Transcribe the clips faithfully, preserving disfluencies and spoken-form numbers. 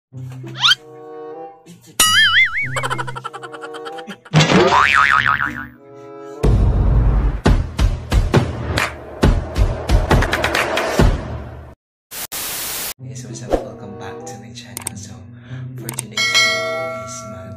Yes, what's up? Welcome back to my channel. So, for today's video is mag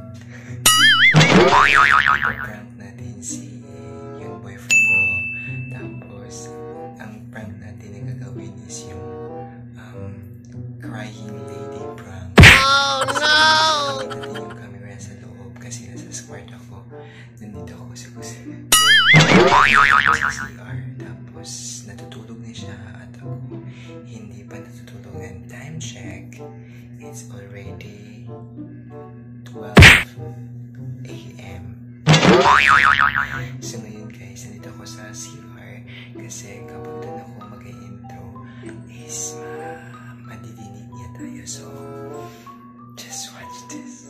prank natin si yung boyfriend ko. Tapos, ang prank natin na gagawin is yung um, crying lady prank. Oh no! Gagawin natin yung camera sa loob kasi nasa square ako. Nandito ako sa kusina. Sa C R. Tapos, natutulog na siya at ako hindi pa natutulog. And time check, it's already twelve A M So ngayon guys, nandito ako sa C R kasi kapag doon ako mag-intro is ma madidinig niya tayo. So, just watch this.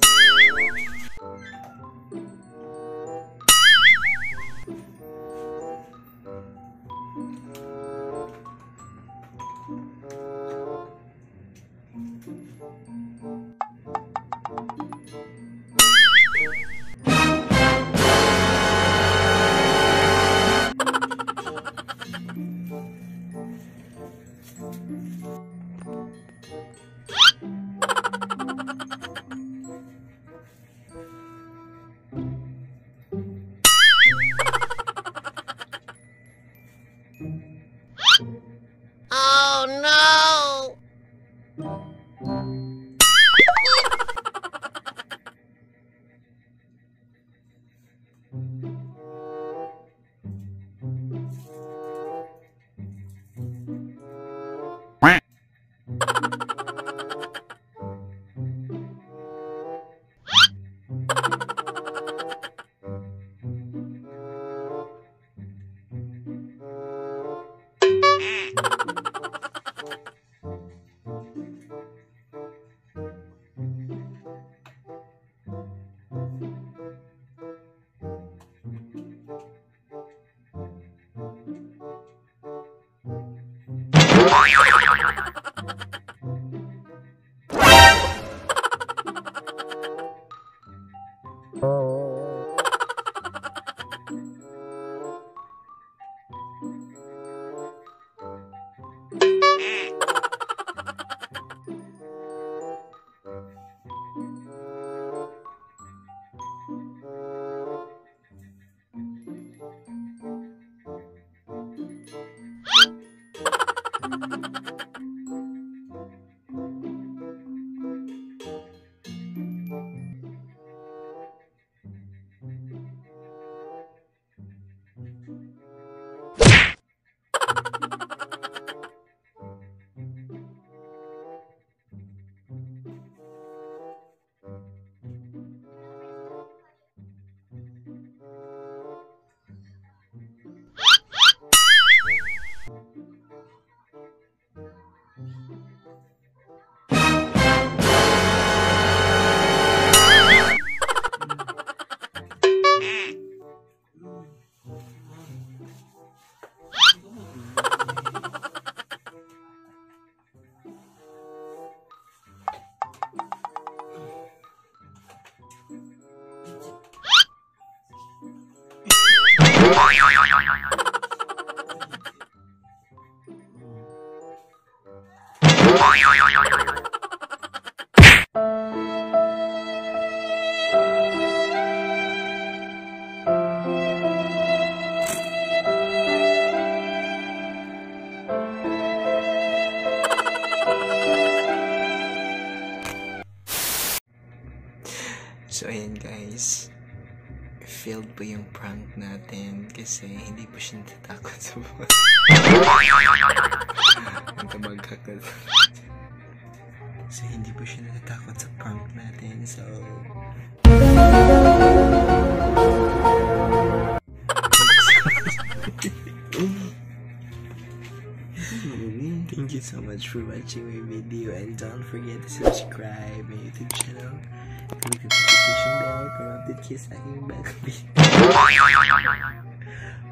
Oh no! So ayan guys, failed po yung prank natin kasi hindi po siya natatakot sa mga nagkabagkak na so hindi po siya natatakot sa prank natin. So thank you so much for watching my video and don't forget to subscribe my YouTube channel. Click the notification bell para update kayo sa aking bago video.